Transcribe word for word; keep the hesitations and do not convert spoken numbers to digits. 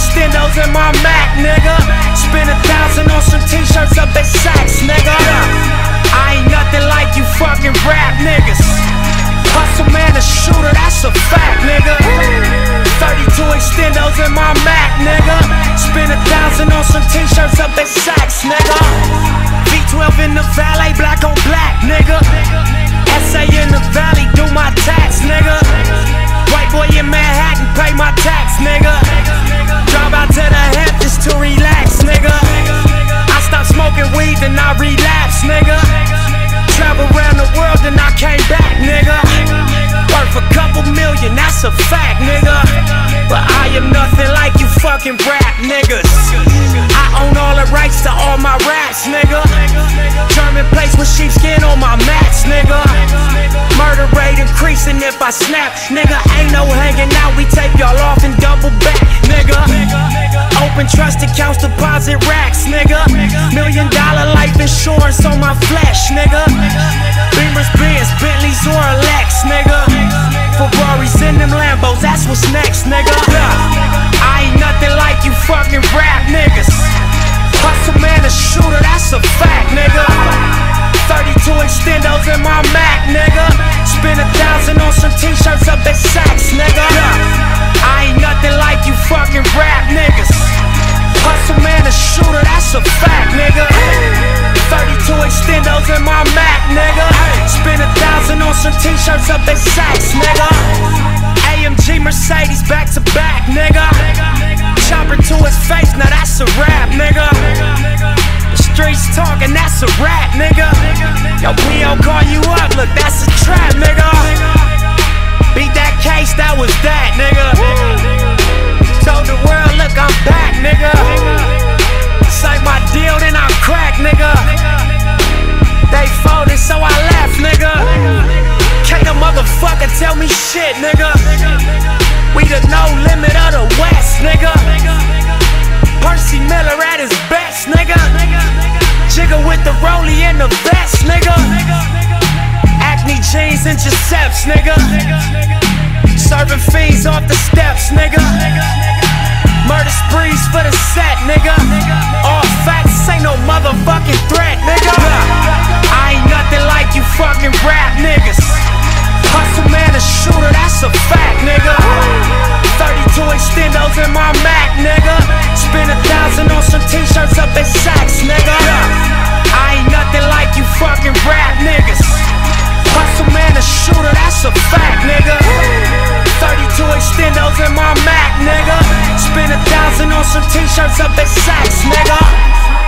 extendos in my Mac, nigga. Spend a thousand on some t-shirts up at Saks, nigga. I ain't nothing like you fucking rap niggas. Hustle man, a shooter, that's a fact, nigga. thirty-two extendos in my Mac, nigga. Spend a thousand on some t-shirts up at Saks, nigga. V twelve in the valet, black on black, nigga. S A in the valley, do my tax, nigga. White boy in Manhattan, pay my tax, nigga. Drive out to the Hamptons to relax, nigga. I stopped smoking weed, then I relapsed, nigga. Travel around the world, then I came back, nigga. Worth a couple million, that's a fact, nigga. But I am nothing like you fucking rap niggas. I own all the rights to all my raps, nigga. German plates with sheepskin on my mats, nigga. Murder rate increasing if I snap, nigga. Ain't no hanging out, we tape y'all off and double back, nigga. Open trust accounts, deposit racks, nigga. Million dollar life insurance on my flesh, nigga. Beamers, Benz, Bentleys or a Lex, nigga. Ferraris in them Lambos, that's what's next, nigga. I ain't nothing like you fucking rap niggas. Hustle man, a shooter, that's a fact, nigga. thirty-two extendos in my Mac, nigga. Spend a thousand on some t-shirts up at Saks, nigga. I ain't nothing like you fucking rap niggas. Hustle man, a shooter, that's a fact, nigga. thirty-two extendos in my Mac, nigga. Spend a thousand on some t-shirts up at Saks, nigga. A M G Mercedes back to back, nigga. Chopper to his face, now that's a rap, nigga. The streets talking, that's a rap, nigga. Yo, P O call you up, look, that's a trap, nigga. Beat that case, that was that, nigga. Told the world, look, I'm back, nigga. Signed my deal, then I crack, nigga. They folded, so I left, nigga. Can't a motherfucker tell me shit, nigga. We the no limit of the West, nigga. Percy Miller at his best, nigga. Jigger with the rollie and the vest, nigga. Acne jeans and Giuseppe's, nigga. Serving fiends off the steps, nigga. Murder sprees for the set, nigga. All facts, ain't no motherfucking threat, nigga. I ain't nothing like you fucking rap niggas. Hustle man, a shooter, that's a fact, nigga. thirty-two extendos in my Mac, nigga. Spend a thousand on some t-shirts up at Saks, nigga. I ain't nothing like you fucking rap niggas. Hustle man, a shooter, that's a fact, nigga. thirty-two extendos in my Mac, nigga. Spend a thousand on some t-shirts up at Saks, nigga.